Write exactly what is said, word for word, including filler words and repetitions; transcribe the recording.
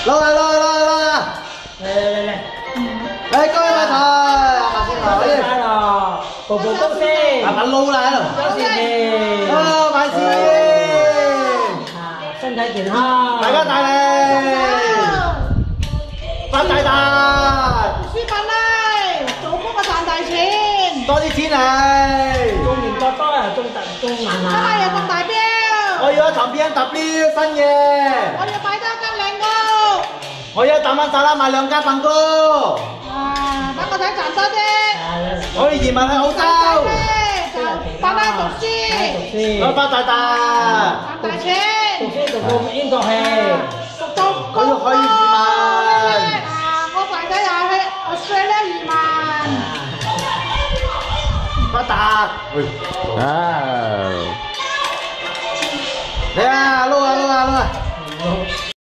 攞啦攞啦攞啦攞啦！ 嚟嚟嚟嚟！ 嚟恭喜發財，阿伯先來。 發咯，步步高升。 阿伯撈啦喺度。 周年年。 啊，萬事如意。 啊，身體健康。 大家大利。發大達。 書品啦，做工啊賺大錢。 多啲錢嚟。 中年多多啊，中大中硬硬。 真係又中大標。 我要一層 B M W 新嘅。 我要買多間靚屋。 我要打晚沙拉買兩間粉糕。 啊，等我仔賺多啲。 我要移民去澳洲。 就翻返讀書。 我發大達。 賺大錢。 讀書讀到英國去。 讀到高我要去移民。 啊，我仔仔又去 Australia 移民。 發達。喂。啊。嚟啊！